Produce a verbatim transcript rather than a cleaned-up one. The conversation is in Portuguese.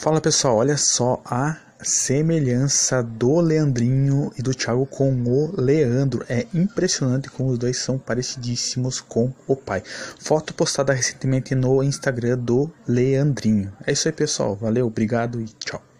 Fala pessoal, olha só a semelhança do Leandrinho e do Thiago com o Leandro. É impressionante como os dois são parecidíssimos com o pai. Foto postada recentemente no Instagram do Leandrinho. É isso aí pessoal, valeu, obrigado e tchau.